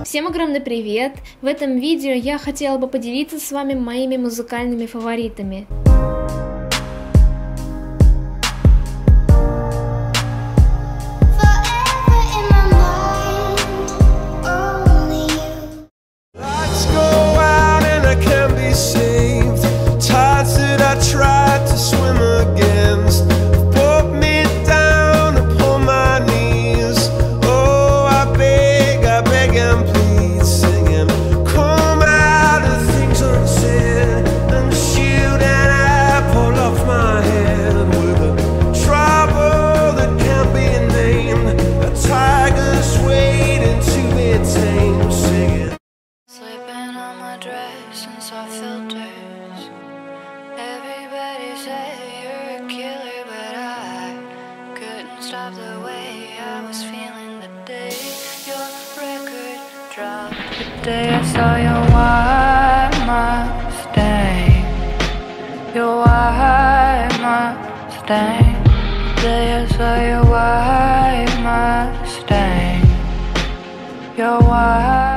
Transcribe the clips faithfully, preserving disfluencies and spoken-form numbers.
Всем огромный привет! В этом видео я хотела бы поделиться с вами моими музыкальными фаворитами. Stop the way I was feeling the day your record dropped. The day I saw your white Mustang, your white Mustang. The day I saw your white Mustang, your white.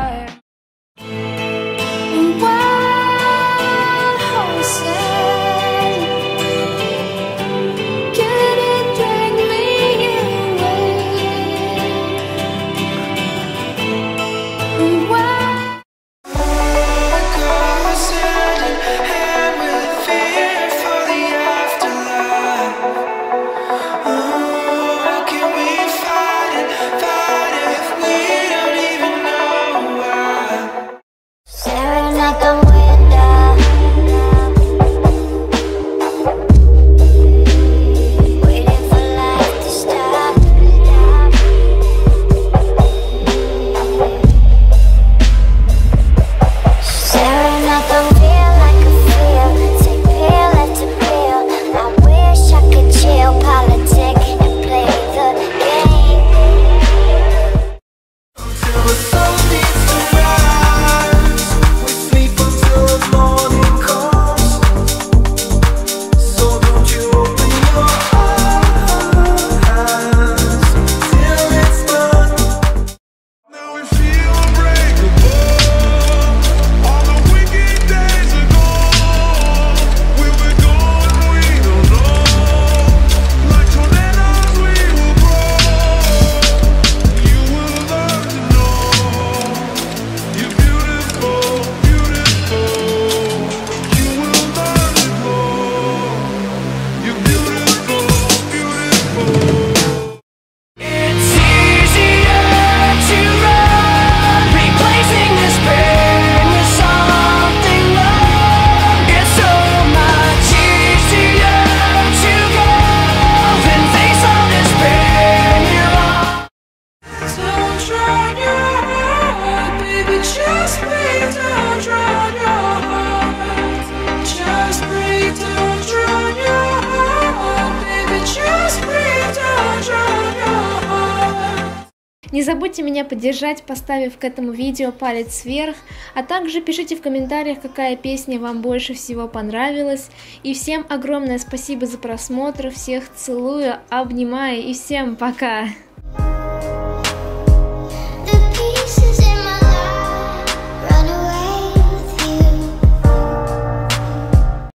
Не забудьте меня поддержать, поставив к этому видео палец вверх, а также пишите в комментариях, какая песня вам больше всего понравилась. И всем огромное спасибо за просмотр, всех целую, обнимаю и всем пока!